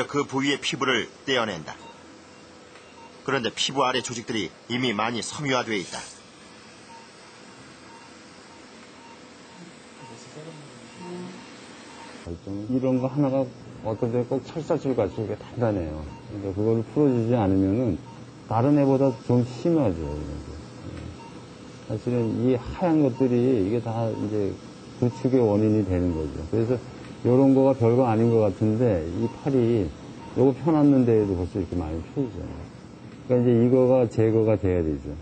그 부위의 피부를 떼어낸다. 그런데 피부 아래 조직들이 이미 많이 섬유화되어 있다. 이런 거 하나가 어떤 데 꼭 철사줄 같이 이게 단단해요. 근데 그거를 풀어주지 않으면은 다른 애보다 좀 심하죠. 이런 게. 사실은 이 하얀 것들이 이게 다 이제 구축의 원인이 되는 거죠. 그래서 이런 거가 별거 아닌 것 같은데 이 팔이 요거 펴놨는 데에도 벌써 이렇게 많이 펴있잖아요. 그러니까 이제 이거가 제거가 돼야 되죠.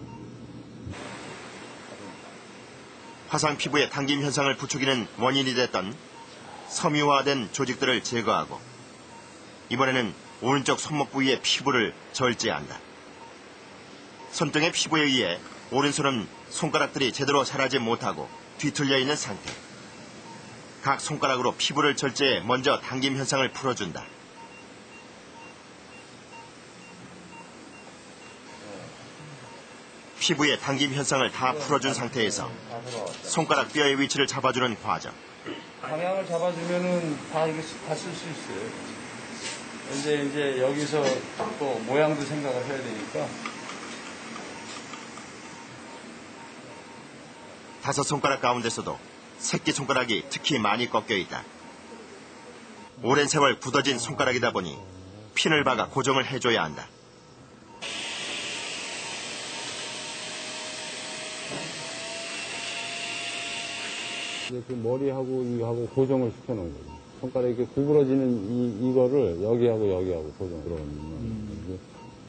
화상 피부의 당김 현상을 부추기는 원인이 됐던 섬유화된 조직들을 제거하고 이번에는 오른쪽 손목 부위의 피부를 절제한다. 손등의 피부에 의해 오른손은 손가락들이 제대로 자라지 못하고 뒤틀려 있는 상태. 각 손가락으로 피부를 절제해 먼저 당김 현상을 풀어준다. 피부의 당김 현상을 다 풀어준 상태에서 손가락 뼈의 위치를 잡아주는 과정. 방향을 잡아주면은 다 이거 다 쓸 수 있어요. 이제 여기서 또 모양도 생각을 해야 되니까. 5손가락 가운데서도 새끼손가락이 특히 많이 꺾여 있다. 오랜 세월 굳어진 손가락이다 보니 핀을 박아 고정을 해줘야 한다. 그 머리하고 이하고 고정을 시켜놓은 거죠. 손가락이 이렇게 구부러지는 이거를 여기하고 고정 들어가면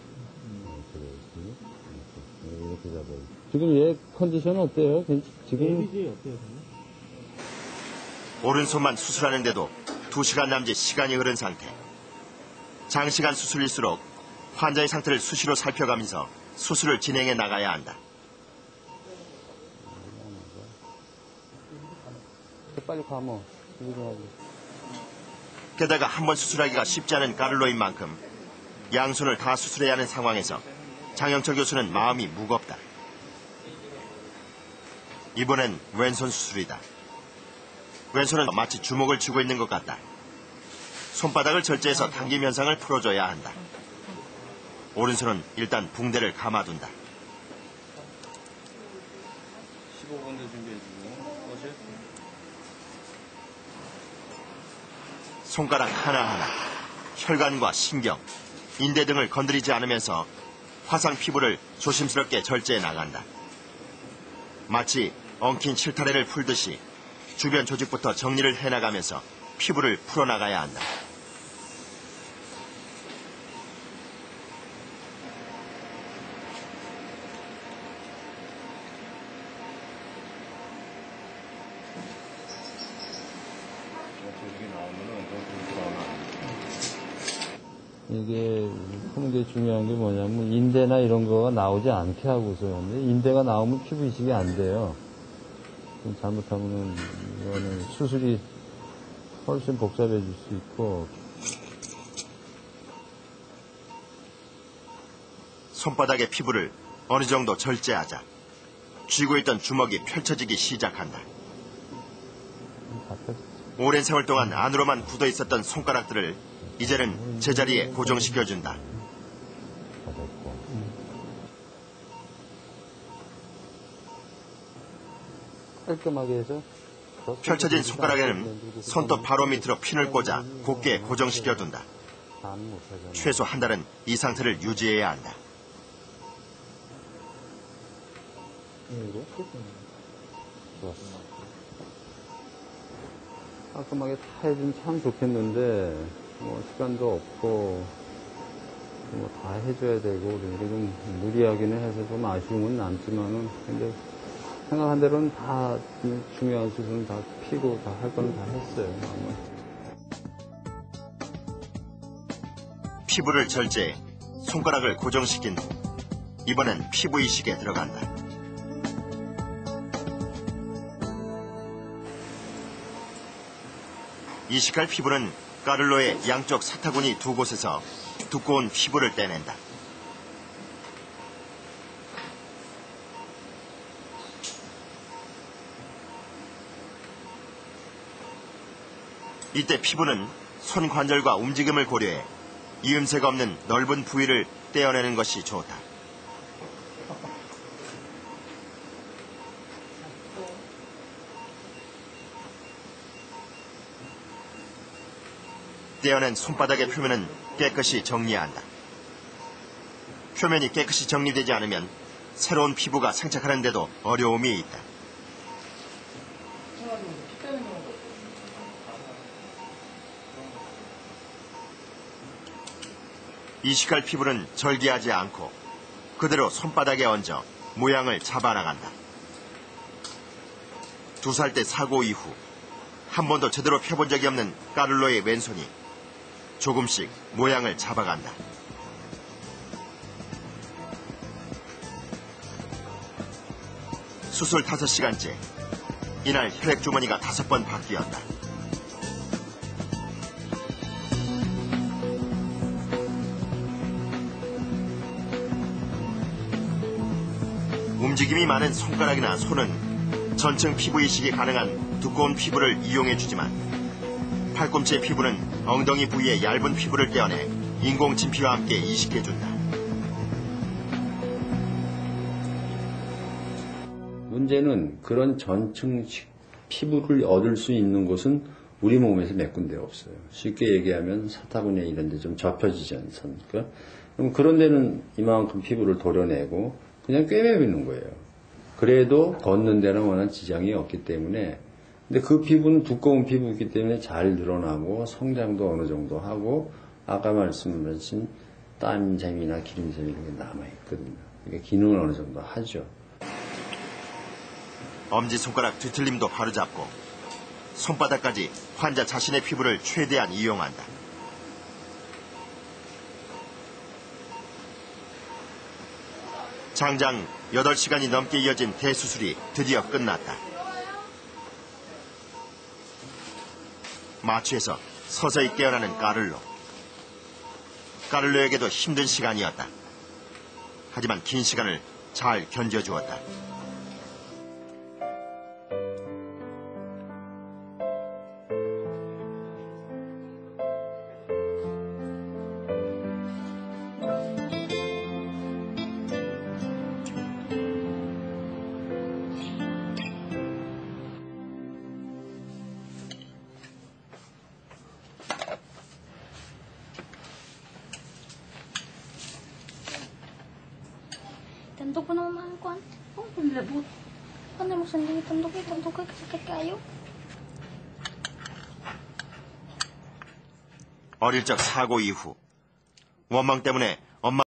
이렇게 잡아요. 지금 얘 컨디션은 어때요? 지금 오른손만 수술하는데도 2시간 남짓 시간이 흐른 상태. 장시간 수술일수록 환자의 상태를 수시로 살펴가면서 수술을 진행해 나가야 한다. 빨리 감어. 게다가 한 번 수술하기가 쉽지 않은 가를로인 만큼 양손을 다 수술해야 하는 상황에서 장영철 교수는 마음이 무겁다. 이번엔 왼손 수술이다. 왼손은 마치 주먹을 쥐고 있는 것 같다. 손바닥을 절제해서 당김 현상을 풀어줘야 한다. 오른손은 일단 붕대를 감아둔다. 15분대 준비해주고. 손가락 하나하나, 혈관과 신경, 인대 등을 건드리지 않으면서 화상 피부를 조심스럽게 절제해 나간다. 마치 엉킨 실타래를 풀듯이 주변 조직부터 정리를 해나가면서 피부를 풀어나가야 한다. 이게 푸는 게 중요한 게 뭐냐면 인대나 이런 거가 나오지 않게 하고서 인대가 나오면 피부 이식이 안 돼요. 잘못하면 이거는 수술이 훨씬 복잡해질 수 있고. 손바닥의 피부를 어느 정도 절제하자 쥐고 있던 주먹이 펼쳐지기 시작한다. 오랜 세월 동안 안으로만 굳어 있었던 손가락들을 이제는 제자리에 고정시켜준다. 깔끔하게 해서 펼쳐진 손가락에는 손톱 바로 밑으로 핀을 꽂아 곧게 고정시켜둔다. 최소 한 달은 이 상태를 유지해야 한다. 깔끔하게 다 해주면 참 좋겠는데 뭐 시간도 없고 뭐 다 해줘야 되고 그러니까 좀 무리하기는 해서 좀 아쉬움은 남지만은 근데 생각한 대로는 다 중요한 수술은 다 피고 다 할 거는 다 했어요. 피부를 절제해 손가락을 고정시킨 후 이번엔 피부 이식에 들어간다. 이식할 피부는 까를로의 양쪽 사타구니 2곳에서 두꺼운 피부를 떼낸다. 이때 피부는 손 관절과 움직임을 고려해 이음새가 없는 넓은 부위를 떼어내는 것이 좋다. 떼어낸 손바닥의 표면은 깨끗이 정리해야 한다. 표면이 깨끗이 정리되지 않으면 새로운 피부가 생착하는 데도 어려움이 있다. 이식할 피부는 절개하지 않고 그대로 손바닥에 얹어 모양을 잡아나간다. 2살 때 사고 이후 한 번도 제대로 펴본 적이 없는 까를로의 왼손이 조금씩 모양을 잡아간다. 수술 5시간째. 이날 혈액주머니가 5번 바뀌었다. 움직임이 많은 손가락이나 손은 전층 피부 이식이 가능한 두꺼운 피부를 이용해주지만 팔꿈치의 피부는 엉덩이 부위의 얇은 피부를 떼어내 인공 진피와 함께 이식해준다. 문제는 그런 전층 피부를 얻을 수 있는 곳은 우리 몸에서 몇 군데 없어요. 쉽게 얘기하면 사타구니 이런 데 좀 접혀지지 않습니까? 그럼 그런 데는 이만큼 피부를 도려내고 그냥 꿰매비는 거예요. 그래도 걷는 데는 워낙 지장이 없기 때문에, 근데 그 피부는 두꺼운 피부이기 때문에 잘 늘어나고 성장도 어느 정도 하고 아까 말씀하신 땀샘이나 기름샘 이런 게 남아있거든요. 그러니까 기능을 어느 정도 하죠. 엄지손가락 뒤틀림도 바로잡고 손바닥까지 환자 자신의 피부를 최대한 이용한다. 장장 8시간이 넘게 이어진 대수술이 드디어 끝났다. 마취에서 서서히 깨어나는 까를로. 까를로에게도 힘든 시간이었다. 하지만 긴 시간을 잘 견뎌주었다. Tentu ko naman kuan. Oh, labot. Ano mo sandali tandok kay sakit kayo. 어릴 적 사고 이후 원망 때문에 엄마